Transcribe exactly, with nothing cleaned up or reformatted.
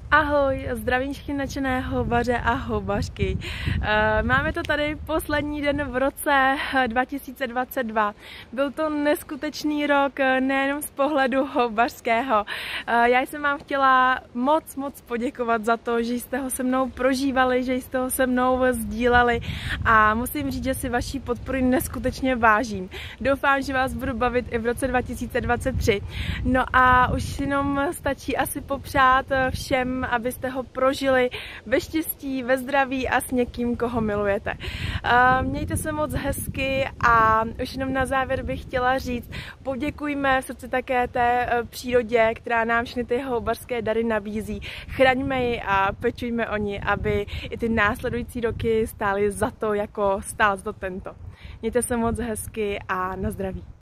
Ahoj, zdravím všechny nadšené houbaře a houbařky. Máme to tady poslední den v roce dva tisíce dvacet dva. Byl to neskutečný rok nejenom z pohledu houbařského. Já jsem vám chtěla moc, moc poděkovat za to, že jste ho se mnou prožívali, že jste ho se mnou sdíleli a musím říct, že si vaší podpory neskutečně vážím. Doufám, že vás budu bavit i v roce dva tisíce dvacet tři. No a už jenom stačí asi popřát všem, abyste ho prožili ve štěstí, ve zdraví a s někým, koho milujete. Mějte se moc hezky a už jenom na závěr bych chtěla říct, poděkujme v srdci také té přírodě, která nám všechny ty houbařské dary nabízí. Chraňme ji a pečujme o ní, aby i ty následující roky stály za to, jako stál za to tento. Mějte se moc hezky a na zdraví.